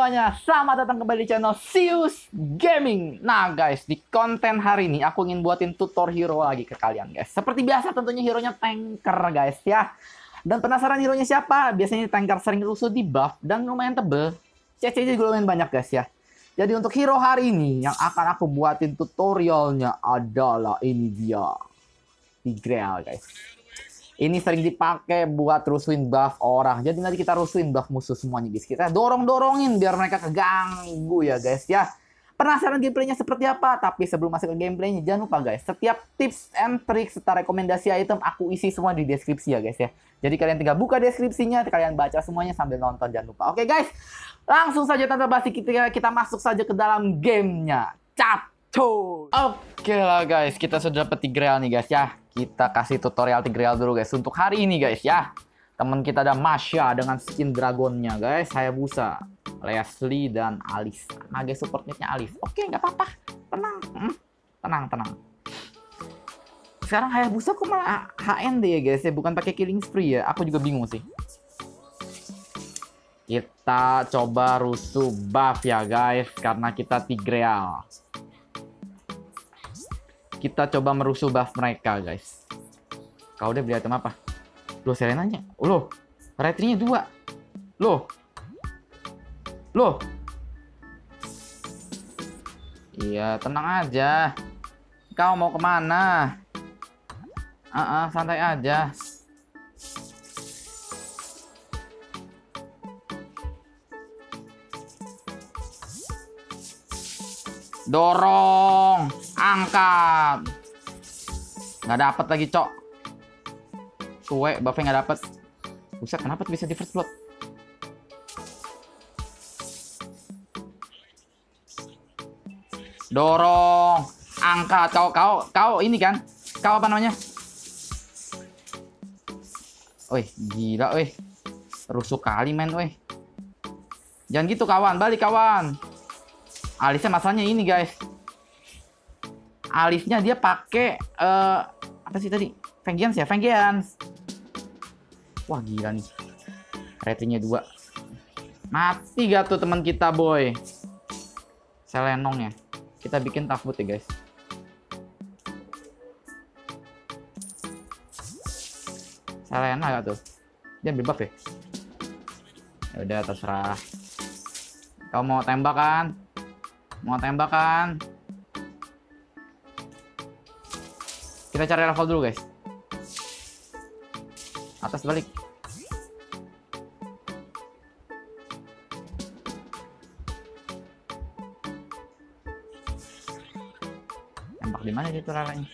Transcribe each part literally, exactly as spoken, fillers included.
semuanya, selamat datang kembali di channel Sius Gaming. Nah guys, di konten hari ini aku ingin buatin tutor hero lagi ke kalian guys. Seperti biasa tentunya hero-nya tanker guys ya. Dan penasaran hero-nya siapa? Biasanya tanker sering rusuh di buff dan lumayan tebel. C C juga lumayan banyak guys ya. Jadi untuk hero hari ini yang akan aku buatin tutorialnya adalah ini dia, Tigreal guys. Ini sering dipakai buat rusuhin buff orang. Jadi nanti kita rusuhin buff musuh semuanya guys. Kita dorong-dorongin biar mereka keganggu ya guys ya. Penasaran gameplaynya seperti apa? Tapi sebelum masuk ke gameplaynya jangan lupa guys, setiap tips and trick serta rekomendasi item aku isi semua di deskripsi ya guys ya. Jadi kalian tinggal buka deskripsinya, kalian baca semuanya sambil nonton, jangan lupa. Oke guys, langsung saja tanpa basi kita, kita masuk saja ke dalam gamenya. Capcus. Oke lah guys, kita sudah dapat Tigreal nih guys ya. Kita kasih tutorial Tigreal dulu guys untuk hari ini guys ya. Teman kita ada Masha dengan skin dragonnya guys, Hayabusa, Leslie dan Alice. Naga supportnya Alice. Oke, nggak apa-apa. Tenang. Hmm, tenang, tenang. Sekarang Hayabusa kok malah H N D ya guys ya, bukan pakai killing spree ya. Aku juga bingung sih. Kita coba rusuh buff ya guys, karena kita Tigreal. Kita coba merusuh buff mereka guys. Kau udah beli item apa? Loh, Serenanya. Oh, loh, retrinya dua. Loh. Loh. Iya, tenang aja. Kau mau kemana? Ah, uh -uh, santai aja. Dorong, angkat. Nggak dapet lagi, cok. Suwe, buffnya nggak dapet. Buset, kenapa bisa di first blood? Dorong, angkat. Kau, kau, kau ini kan? Kau apa namanya? Wih, gila, wih. Rusuh kali, men, wih. Jangan gitu, kawan. Balik, kawan. Alisnya masalahnya ini guys, alisnya dia pakai uh, apa sih tadi, Vengeance ya, Vengeance. Wah gila nih, ratingnya dua. Mati gak tuh teman kita boy. Selenong ya, kita bikin tough boot ya guys. Selena gak tuh, dia berbuff ya. Ya udah terserah. Kau mau tembak kan? Mau tembak kan? Kita cari level dulu guys. Atas balik. Tembak di mana gitu lalanya?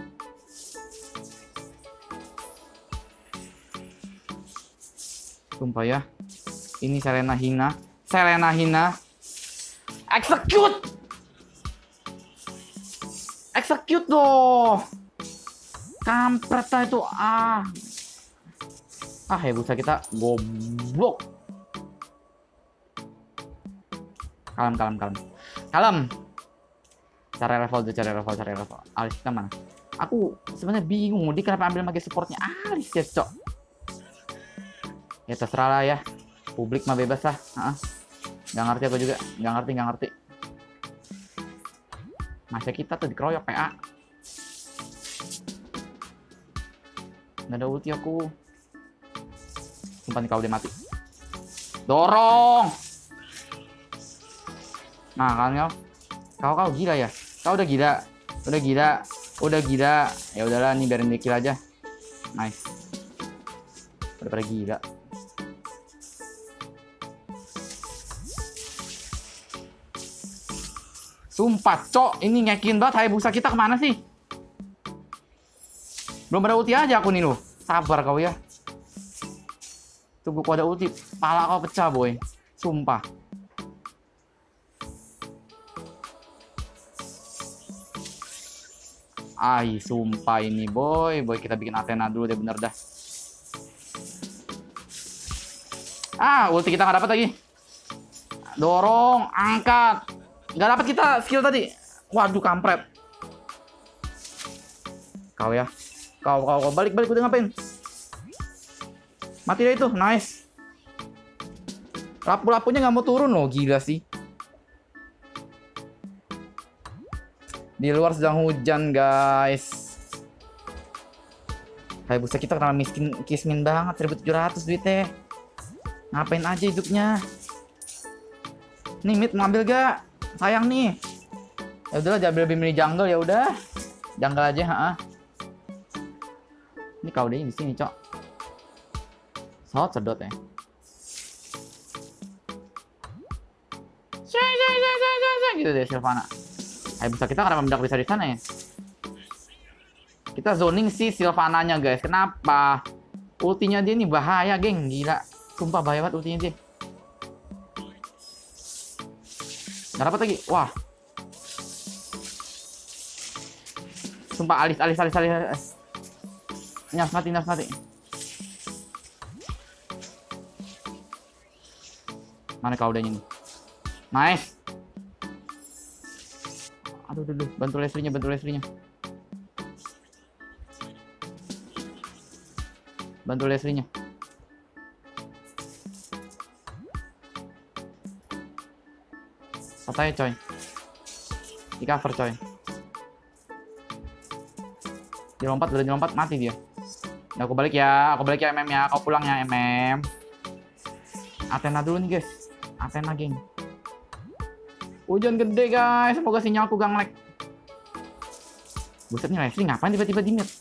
Sumpah ya. Ini Selena hina. Selena hina. Execute! Execute doh! Kampret lah itu, ah. Ah, ya busa kita goblok. Kalem, kalem, kalem. Kalem. Cari level dulu, cari level, cari level. Alice kita mana? Aku sebenarnya bingung, dia kenapa ambil pakai supportnya Alice ya, cok. Ya terserah lah ya. Publik mah bebas lah. Uh-uh. Gak ngerti aku juga, gak ngerti, gak ngerti. Masa kita tuh dikeroyok P A. Gak ada ulti aku. Sumpah nih kau udah mati. Dorong. Nah kan kau, kau kau gila ya. Kau udah gila, udah gila, udah gila. Ya udahlah nih biarin dia kill aja. Nice. Udah pada gila. Sumpah, cok, ini ngekin banget. Hayabusa kita kemana sih? Belum ada ulti aja aku nih loh. Sabar kau ya. Tunggu kau ada ulti, pala kau pecah boy. Sumpah. Ay, sumpah ini boy. Boy, kita bikin Athena dulu deh, bener dah. Ah, ulti kita nggak dapat lagi. Dorong, angkat. Nggak dapat kita skill tadi. Waduh, kampret. Kau ya. Kau, kau, kau. Balik, balik. Udah ngapain? Mati deh itu. Nice. Lapu-lapunya nggak mau turun loh, gila sih. Di luar sedang hujan, guys. Hayabusa kita kenapa miskin kismin banget, seribu tujuh ratus duitnya. Ngapain aja hidupnya? Nih mid mau ambil gak? Sayang nih. Ya udahlah, jangan lebih milih jungle ya udah. Jungle aja, ha. Ini kau di sini, Cok. Sot sedot ya. Say, say, say, say, say, say. Gitu deh Sylvana. Hayabusa kita kenapa mendak bisa di sana ya? Kita zoning si Sylvananya, guys. Kenapa? Ultinya dia ini bahaya, geng. Gila. Sumpah bahaya banget ultinya dia. Nggak dapat lagi. Wah. Sumpah alis, alis, alis, alis. Nyas mati, nyas mati. Mana kau udah ini? Nice. Aduh, aduh, aduh. Bantu Leslie-nya, bantu Leslie-nya. Bantu Leslie-nya. Katanya coy. Di cover coy. Dilompat, udah dilompat, mati dia. Udah aku balik ya, aku balik ya M M ya. Kau pulang ya M M. Athena dulu nih guys. Athena geng. Hujan gede guys, semoga sinyalku gak nge-lag. Buset nih Leslie ngapain tiba-tiba di mute?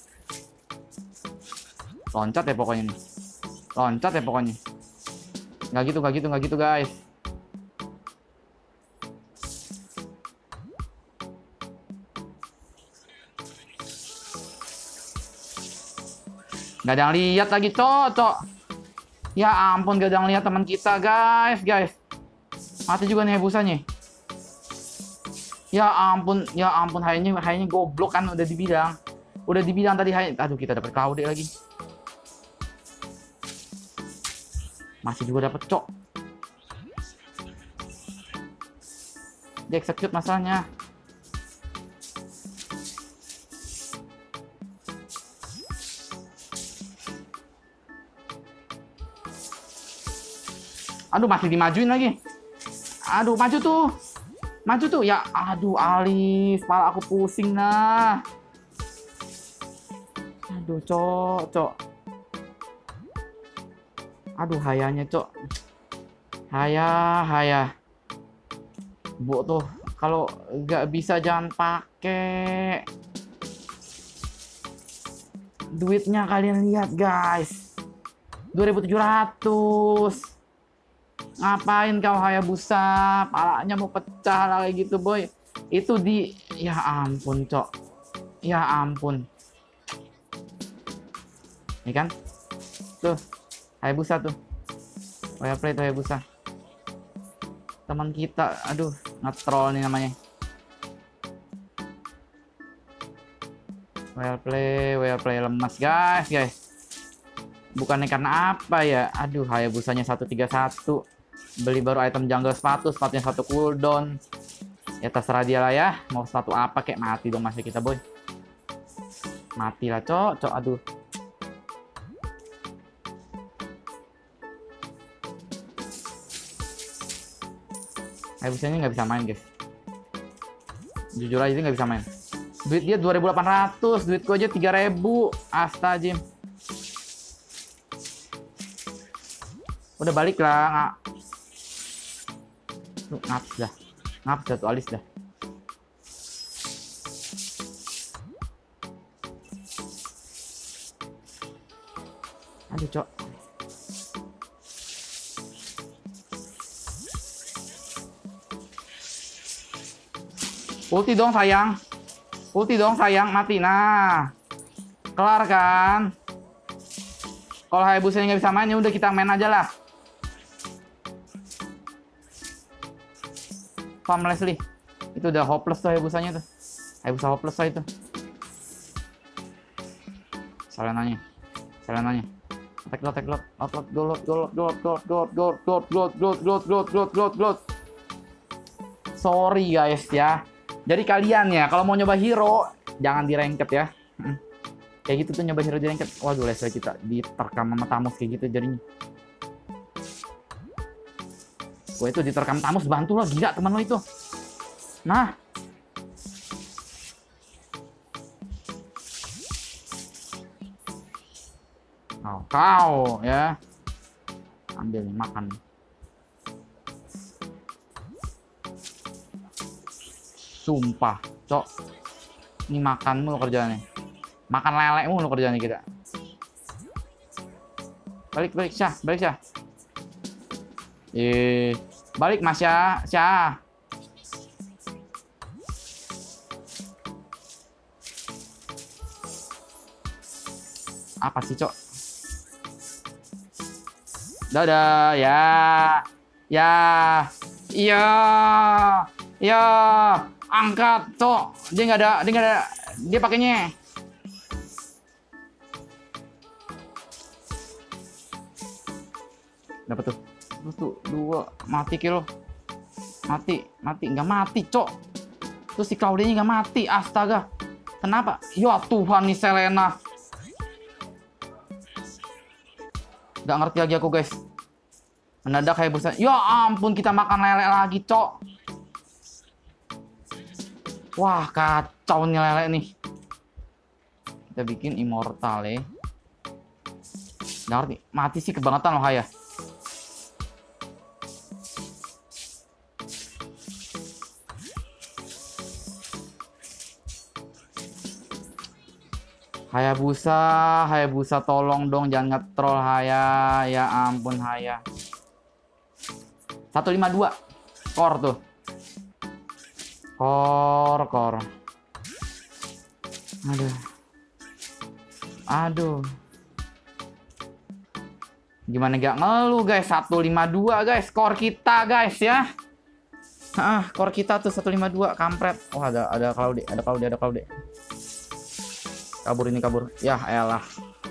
Loncat ya pokoknya nih. Loncat ya pokoknya. Nggak gitu, nggak gitu, nggak gitu guys. Nggak ada yang lihat lagi, cocok. Ya ampun, gak ada yang lihat teman kita guys, guys. Mati juga nih Hayabusanya. Ya ampun, ya ampun, Hayanya, Hayanya goblok kan, udah dibilang. Udah dibilang tadi Hay. Aduh, kita dapat Cloud lagi. Masih juga dapat cok. Dia execute masalahnya. Aduh, masih dimajuin lagi. Aduh, maju tuh. Maju tuh. Ya, aduh, Alif. Kepala aku pusing nah. Aduh, cok, cok. Aduh, hayanya, cok. Haya, haya. Bu tuh, kalau nggak bisa jangan pakai. Duitnya kalian lihat, guys. dua ribu tujuh ratus. Ngapain kau Hayabusa? Palanya mau pecah lah kayak gitu, boy. Itu di... Ya ampun, cok. Ya ampun. Ini kan? Tuh. Hayabusa tuh. Well play tuh Hayabusa. Teman kita. Aduh. Nge-troll nih namanya. Well play. Well play lemas, guys. Guys. Bukannya karena apa ya? Aduh. Hayabusanya seratus tiga puluh satu. Beli baru item jungle sepatu, sepatunya satu cooldown. Ya terserah dia lah ya. Mau sepatu apa kayak mati dong masih kita boy. Mati lah cok, cok aduh. Habisnya nggak bisa main guys. Jujur aja dia nggak bisa main. Duit dia dua ribu delapan ratus, duitku aja tiga ribu. Astagfirullah. Udah balik lah, nggak. Ngaps dah, ngaps dah tuh alis dah. Aduh cok. Ulti dong sayang, ulti dong sayang, mati. Nah, kelar kan. Kalau Hayabusa nggak bisa main ya udah kita main aja lah. Farm Leslie. Itu udah hopeless tuh Hayabusanya tuh. Hayabusa hopeless lah itu. Selenanya. Selenanya. Attack lot, attack lot. Lot, lot, go, lot, go, lot, go, lot, go, lot, go, lot, go, lot, go, lot, go, lot, go, lot, go, lot, go, lot. Sorry guys ya. Jadi kalian ya, kalau mau nyoba hero, jangan di ranked ya. Hmm. Kayak gitu tuh nyoba hero di ranked. Waduh, Leslie kita diterkam sama Tamus kayak gitu jadinya. Wah itu diterkam Tamus, bantu lo, gila teman lo itu. Nah. Kau, kau ya. Ambil nih, makan. Sumpah, cok. Ini makan mulu kerjaannya. Makan lele mulu kerjaannya kita. Balik, balik, Syah, balik, Syah. Eh, balik Mas Syah, Syah. Apa sih, cok? Dadah, ya. Ya. Iya. Ya. Angkat, cok. Dia nggak ada, dia nggak ada, dia pakainya. Dapat tuh. Tuh, dua. Mati kilo. Mati, mati. Nggak mati, cok. Terus si Claudia-nya nggak mati. Astaga. Kenapa? Ya Tuhan nih Selena. Nggak ngerti lagi aku, guys. Mendadak kayak besar. Ya ampun, kita makan lele lagi, cok. Wah, kacau nih lele nih. Kita bikin immortal ya. Nggak ngerti. Mati sih kebangetan loh, Haya. Hayabusa, Hayabusa tolong dong jangan nge-troll Haya. Ya ampun Haya. seratus lima puluh dua. Core tuh. Core, core. Aduh. Aduh. Gimana gak ngeluh guys. seratus lima puluh dua guys. Core kita guys ya. Ah, core kita tuh seratus lima puluh dua. Kampret. Oh ada ada Claude, ada Claude, ada Claude. Kabur ini kabur. Ya elah.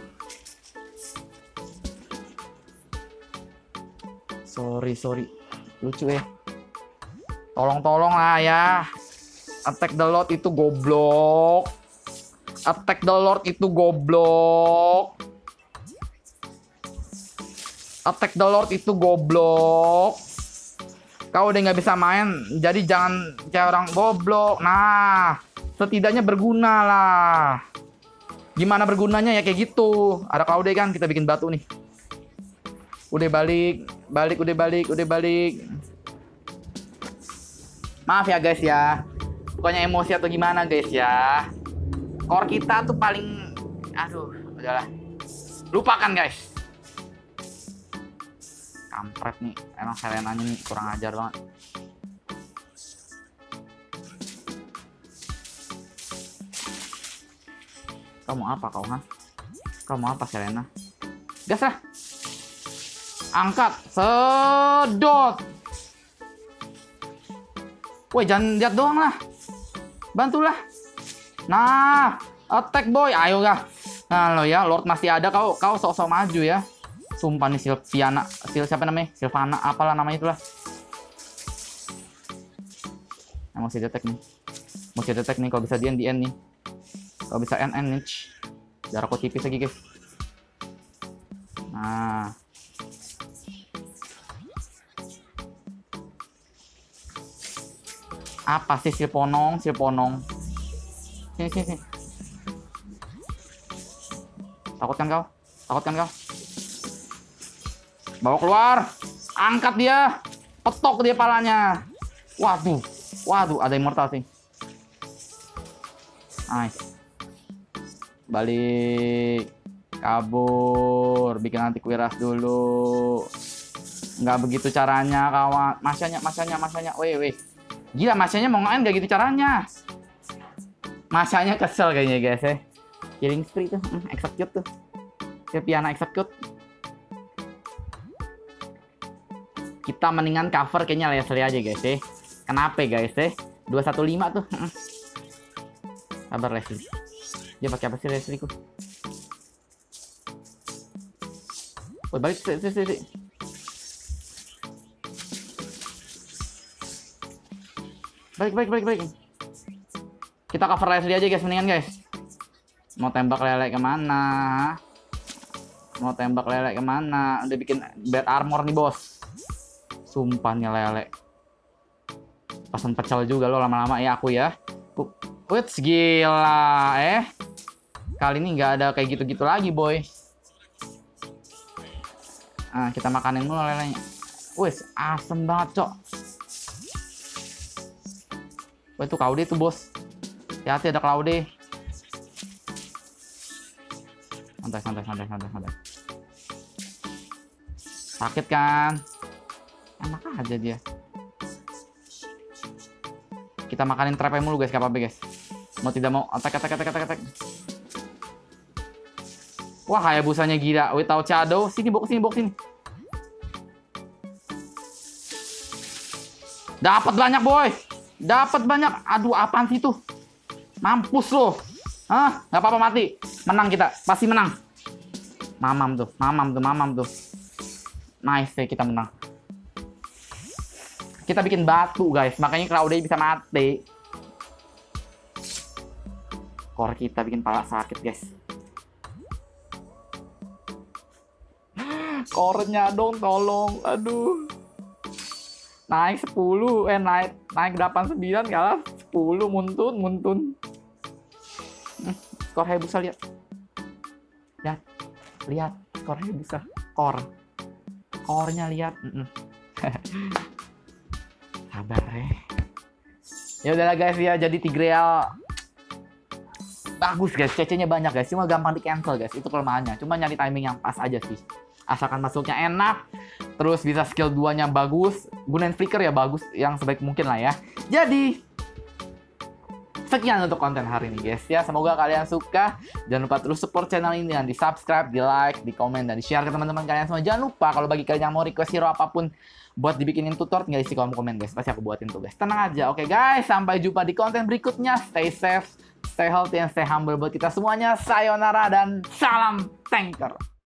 Sorry, sorry. Lucu ya. Tolong-tolong lah ya. Attack the Lord itu goblok. Attack the Lord itu goblok. Attack the Lord itu goblok. Kau udah nggak bisa main, jadi jangan kayak orang goblok. Nah, setidaknya berguna lah. Gimana bergunanya ya kayak gitu. Ada Claude kan, kita bikin batu nih. Udah balik, balik, udah balik, udah balik. Maaf ya guys ya. Pokoknya emosi atau gimana guys ya. Core kita tuh paling... Aduh, udahlah. Lupakan guys. Kampret nih. Emang Selenanya nih kurang ajar banget. Kamu apa kau, ha? Kamu apa Selena? Gas lah. Angkat. Sedot. Woi, jangan lihat doang lah. Bantulah. Nah, attack boy. Ayo kah. Nah lo ya, Lord masih ada. Kau kau sok-sok maju ya. Sumpah nih Sylviana. Sil siapa namanya? Sylvana. Apalah namanya itulah. Nah, mau si detek nih. Mau si detek nih. Kalau bisa di end, di end nih. Kalau bisa end, end nih. Jarak kok tipis lagi guys. Nah. Apa sih silponong, silponong? Sini, sini, sini. Takut kan kau? Takut kan kau? Bawa keluar. Angkat dia. Petok dia palanya. Waduh. Waduh, ada immortal sih. Nice. Balik. Kabur. Bikin antivirus dulu. Nggak begitu caranya, kawan. Masanya, masanya, masanya. Weh, weh. Gila, masanya mau ngain gak gitu caranya. Masanya kesel kayaknya guys ya. Killing spree tuh, hmm, execute tuh. Sylviana execute. Kita mendingan cover kayaknya Leslie aja guys ya. Kenapa guys ya? dua satu lima tuh. Hmm. Sabar Leslie. Dia pakai apa sih Leslie ku? Oh, balik sih sih sih. Balik, balik, balik, balik. Kita cover Leslie aja guys, mendingan guys. Mau tembak lele kemana? Mau tembak lele kemana? Udah bikin bad armor nih bos. Sumpah nih lele. Pesan pecel juga lo lama-lama ya aku ya. Wits gila eh. Kali ini nggak ada kayak gitu-gitu lagi boy. Nah kita makanin dulu lelenya. Wis asem banget cok. Wah itu Claude tuh bos. Hati-hati ada Claude. Santai santai santai santai santai. Sakit kan? Enak aja dia. Kita makanin trapnya mulu guys, gak apa-apa guys. Mau tidak mau, attack attack attack attack attack. Wah kayak busanya gila. Without shadow, sini box sini box sini. Dapat banyak boy. Dapat banyak. Aduh apaan sih tuh? Mampus loh. Hah? Gak apa-apa mati. Menang kita, pasti menang. Mamam tuh, mamam tuh, mamam tuh. Nice deh kita menang. Kita bikin batu guys, makanya Claude bisa mati. Core kita bikin pala sakit guys. Core-nya dong tolong, aduh. Naik sepuluh, eh naik naik delapan puluh sembilan kalah sepuluh, muntun, muntun. Hmm, skor Hayabusa lihat. Lihat. Lihat skor Hayabusa. Core. Core-nya lihat. Mm -mm. Sabar ya. Ya udahlah guys ya, jadi Tigreal bagus guys, C C-nya banyak guys, cuma gampang di cancel guys, itu kelemahannya. Cuma nyari timing yang pas aja sih. Asalkan masuknya enak, terus bisa skill dua-nya bagus, gunain flicker ya bagus, yang sebaik mungkin lah ya. Jadi sekian untuk konten hari ini guys ya. Semoga kalian suka. Jangan lupa terus support channel ini dan di subscribe, di like, di komen, dan di share ke teman-teman kalian semua. Jangan lupa kalau bagi kalian yang mau request hero apapun buat dibikinin tutor, tinggal isi kolom komen guys. Pasti aku buatin tuh guys. Tenang aja. Oke guys, sampai jumpa di konten berikutnya. Stay safe, stay healthy, and stay humble buat kita semuanya. Sayonara dan salam tanker.